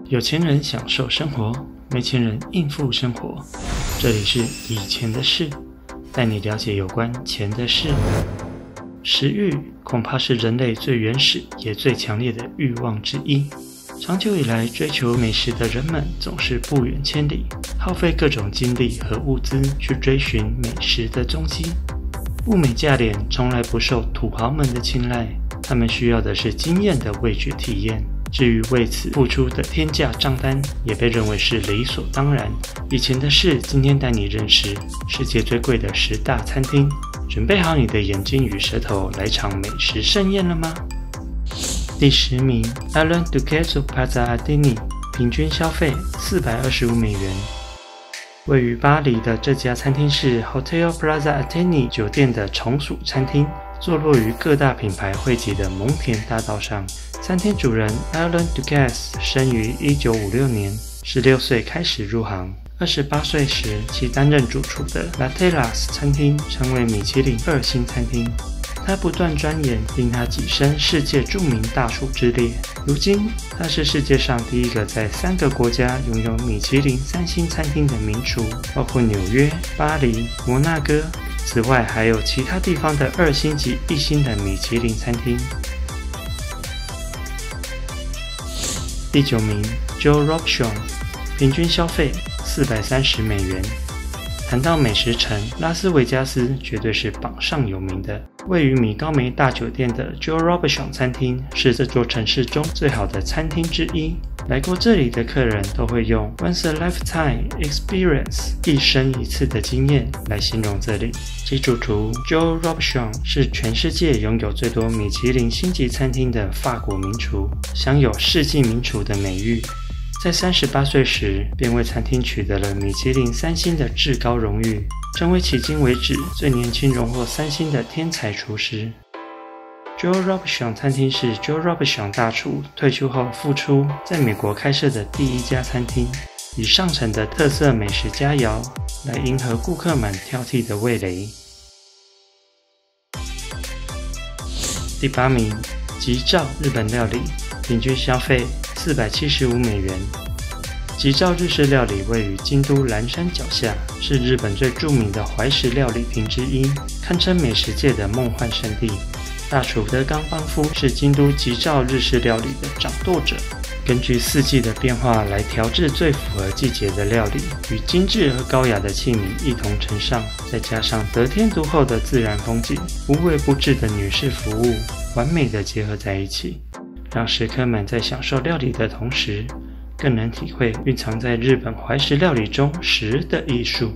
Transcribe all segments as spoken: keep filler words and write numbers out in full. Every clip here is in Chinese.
有钱人享受生活，没钱人应付生活。这里是以前的事，带你了解有关钱的事。食欲恐怕是人类最原始也最强烈的欲望之一。长久以来，追求美食的人们总是不远千里，耗费各种精力和物资去追寻美食的踪迹。物美价廉从来不受土豪们的青睐，他们需要的是惊艳的味觉体验。至于为此付出的天价账单，也被认为是理所当然。以前的事，今天带你认识世界最贵的十大餐厅。准备好你的眼睛与舌头，来场美食盛宴了吗？第十名 Alan Ducato Plaza Atene， 平均消费四百二十五美元。位于巴黎的这家餐厅是 Hotel Plaza Atene 酒店的从属餐厅，坐落于各大品牌汇集的蒙田大道上。餐厅主人 Alan Ducasse 生于一九五六年，十六岁开始入行。二十八岁时，其担任主厨的 La Terrace 餐厅成为米其林二星餐厅。他不断钻研，令他跻身世界著名大厨之列。如今，他是世界上第一个在三个国家拥有米其林三星餐厅的名厨，包括纽约、巴黎、摩纳哥。此外，还有其他地方的二星级、一星的米其林餐厅。第九名 Joe Robuchon， 平均消费四百三十美元。谈到美食城，拉斯维加斯绝对是榜上有名的。位于米高梅大酒店的 Joe Robuchon 餐厅是这座城市中最好的餐厅之一。来过这里的客人都会用 Once a lifetime experience 一生一次的经验来形容这里。其主厨 Joe Robuchon 是全世界拥有最多米其林星级餐厅的法国名厨，享有世纪名厨的美誉。在三十八岁时，便为餐厅取得了米其林三星的至高荣誉，成为迄今为止最年轻荣获三星的天才厨师。Joe Robuchon 餐厅是 Joe Robuchon 大厨退休后复出，在美国开设的第一家餐厅，以上乘的特色美食佳肴来迎合顾客们挑剔的味蕾。第八名，吉兆日本料理，平均消费四百七十五美元。吉兆日式料理位于京都岚山脚下，是日本最著名的怀石料理厅之一，堪称美食界的梦幻圣地。大厨德冈邦夫是京都吉兆日式料理的掌舵者，根据四季的变化来调制最符合季节的料理，与精致而高雅的器皿一同呈上，再加上得天独厚的自然风景、无微不至的女士服务，完美的结合在一起，让食客们在享受料理的同时，更能体会蕴藏在日本怀石料理中食的艺术。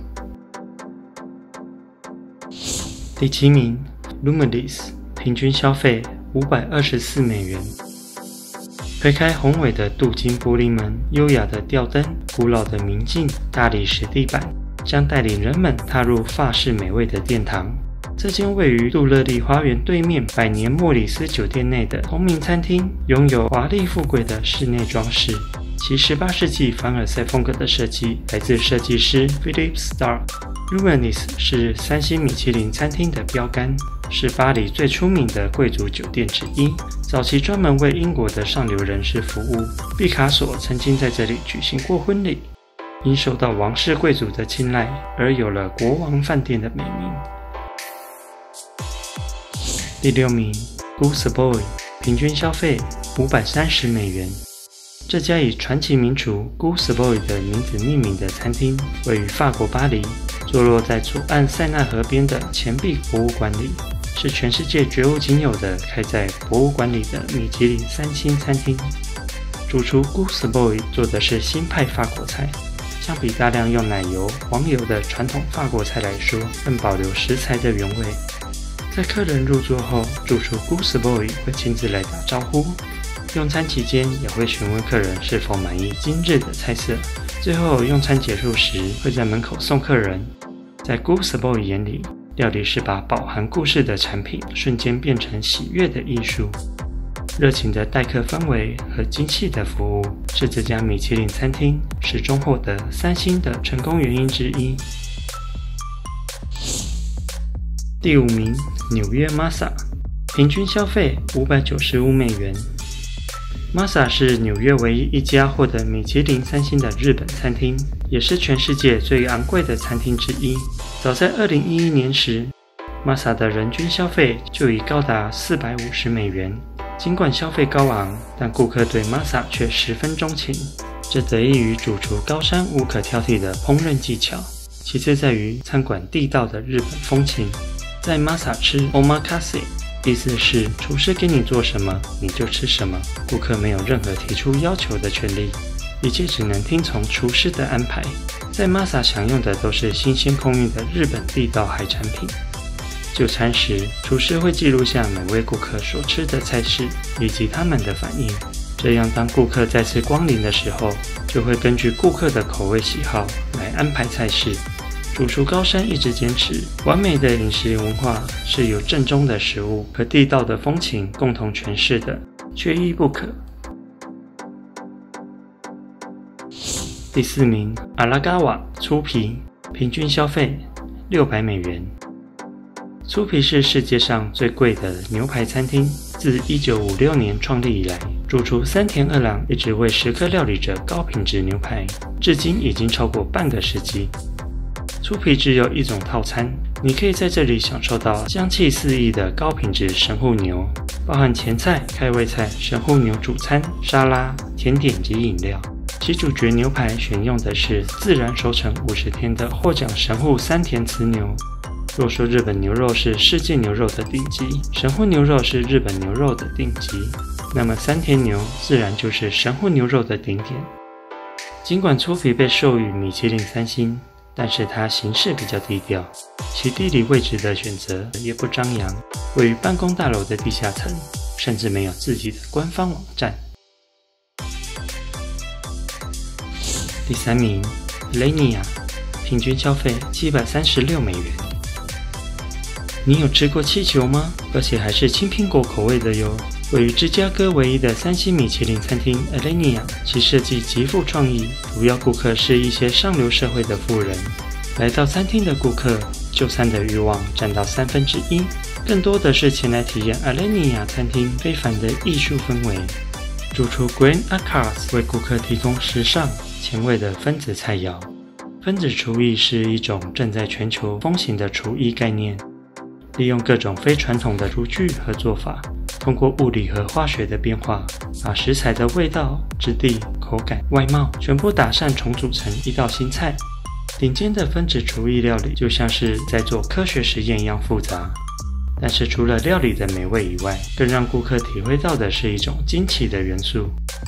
第七名 Luminis， 平均消费五百二十四美元。推开宏伟的镀金玻璃门，优雅的吊灯，古老的明镜，大理石地板，将带领人们踏入法式美味的殿堂。这间位于杜乐丽花园对面百年莫里斯酒店内的同名餐厅，拥有华丽富贵的室内装饰。其十八世纪凡尔赛风格的设计来自设计师 Philip Stark。Luminis 是三星米其林餐厅的标杆，是巴黎最出名的贵族酒店之一。早期专门为英国的上流人士服务，毕卡索曾经在这里举行过婚礼，因受到王室贵族的青睐，而有了国王饭店的美名。第六名 Goose Boy， 平均消费五百三十美元。这家以传奇名厨 Goose Boy 的名字命名的餐厅，位于法国巴黎，坐落在左岸塞纳河边的钱币博物馆里，是全世界绝无仅有的开在博物馆里的米其林三星餐厅。主厨 Goose Boy 做的是新派法国菜，相比大量用奶油、黄油的传统法国菜来说，更保留食材的原味。在客人入座后，主厨 Goose Boy 会亲自来打招呼，用餐期间也会询问客人是否满意今日的菜色。最后用餐结束时，会在门口送客人。在 Goose Boy 眼里，料理是把饱含故事的产品瞬间变成喜悦的艺术。热情的待客氛围和精细的服务，是这家米其林餐厅始终获得三星的成功原因之一。第五名，纽约 Masa， 平均消费五百九十五美元。 Masa 是纽约唯一一家获得米其林三星的日本餐厅，也是全世界最昂贵的餐厅之一。早在二零一一年时 ，Masa 的人均消费就已高达四百五十美元。尽管消费高昂，但顾客对 Masa 却十分钟情。这得益于主厨高山无可挑剔的烹饪技巧，其次在于餐馆地道的日本风情。在 Masa 吃 Omakase， 意思是厨师给你做什么你就吃什么，顾客没有任何提出要求的权利，一切只能听从厨师的安排。在 Masa 享用的都是新鲜空运的日本地道海产品。就餐时，厨师会记录下每位顾客所吃的菜式以及他们的反应，这样当顾客再次光临的时候，就会根据顾客的口味喜好来安排菜式。主厨高山一直坚持，完美的饮食文化是由正宗的食物和地道的风情共同诠释的，缺一不可。第四名，阿拉嘎瓦粗皮，平均消费六百美元。粗皮是世界上最贵的牛排餐厅，自一九五六年创立以来，主厨三田二郎一直为食客料理着高品质牛排，至今已经超过半个世纪。粗皮只有一种套餐，你可以在这里享受到香气四溢的高品质神户牛，包含前菜、开胃菜、神户牛主餐、沙拉、甜点及饮料。其主角牛排选用的是自然熟成五十天的获奖神户三田慈牛。若说日本牛肉是世界牛肉的顶级，神户牛肉是日本牛肉的顶级，那么三田牛自然就是神户牛肉的顶点。尽管粗皮被授予米其林三星，但是它形式比较低调，其地理位置的选择也不张扬，位于办公大楼的地下层，甚至没有自己的官方网站。第三名 Lenia， 平均消费七百三十六美元。你有吃过气球吗？而且还是青苹果口味的哟。位于芝加哥唯一的三星米其林餐厅 Lenia， 其设计极富创意，主要顾客是一些上流社会的富人。来到餐厅的顾客，就餐的欲望占到三分之一，更多的是前来体验 Lenia 餐厅非凡的艺术氛围。主厨 Grant Achatz 为顾客提供时尚前卫的分子菜肴。分子厨艺是一种正在全球风行的厨艺概念，利用各种非传统的厨具和做法，通过物理和化学的变化，把食材的味道、质地、口感、外貌全部打散重组成一道新菜。顶尖的分子厨艺料理就像是在做科学实验一样复杂，但是除了料理的美味以外，更让顾客体会到的是一种惊奇的元素。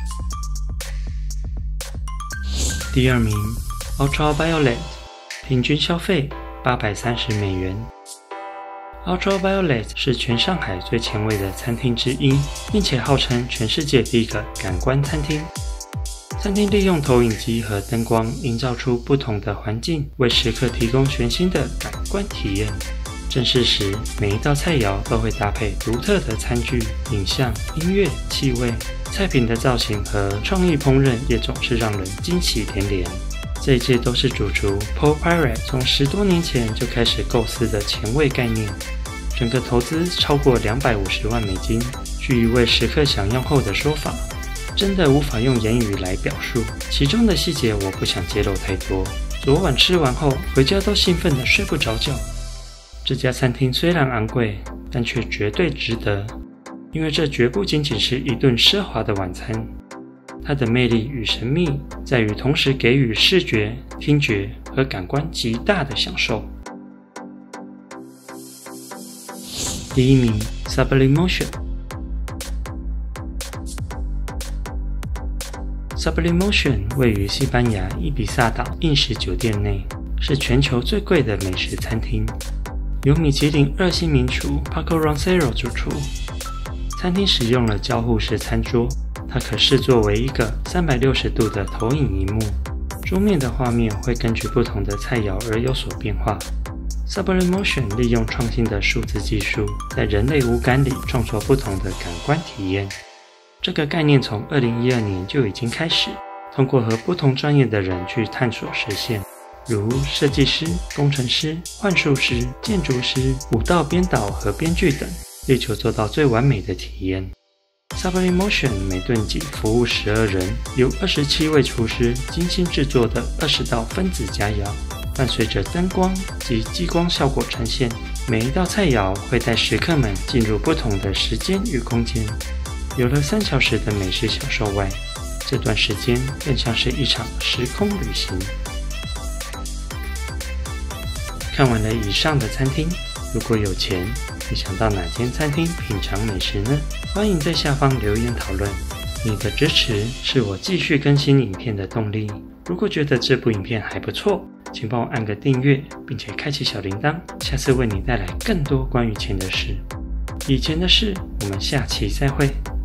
第二名 Ultraviolet， 平均消费八百三十美元。Ultraviolet 是全上海最前卫的餐厅之一，并且号称全世界第一个感官餐厅。餐厅利用投影机和灯光营造出不同的环境，为食客提供全新的感官体验。正式时，每一道菜肴都会搭配独特的餐具、影像、音乐、气味，菜品的造型和创意烹饪也总是让人惊喜连连。这一切都是主厨 Paul Pyret 从十多年前就开始构思的前卫概念。整个投资超过两百五十万美金。据一位食客享用后的说法，真的无法用言语来表述，其中的细节我不想揭露太多。昨晚吃完后，回家都兴奋得睡不着觉。这家餐厅虽然昂贵，但却绝对值得，因为这绝不仅仅是一顿奢华的晚餐。它的魅力与神秘在于同时给予视觉、听觉和感官极大的享受。第一名 Sublimotion。Sublimotion 位于西班牙伊比萨岛印石酒店内，是全球最贵的美食餐厅，由米其林二星名厨 Paco Roncero 主厨。餐厅使用了交互式餐桌，它可视作为一个三百六十度的投影萤幕，桌面的画面会根据不同的菜肴而有所变化。Sublimotion 利用创新的数字技术，在人类五感里创作不同的感官体验。这个概念从二零一二年就已经开始，通过和不同专业的人去探索实现，如设计师、工程师、幻术师、建筑师、舞蹈编导和编剧等，力求做到最完美的体验。 Sublimotion 每顿仅服务十二人，由二十七位厨师精心制作的二十道分子佳肴，伴随着灯光及激光效果呈现，每一道菜肴会带食客们进入不同的时间与空间。有了三小时的美食享受外，这段时间更像是一场时空旅行。看完了以上的餐厅，如果有钱，你想到哪间餐厅品尝美食呢？欢迎在下方留言讨论，你的支持是我继续更新影片的动力。如果觉得这部影片还不错，请帮我按个订阅，并且开启小铃铛，下次为你带来更多关于钱的事。以前的事，我们下期再会。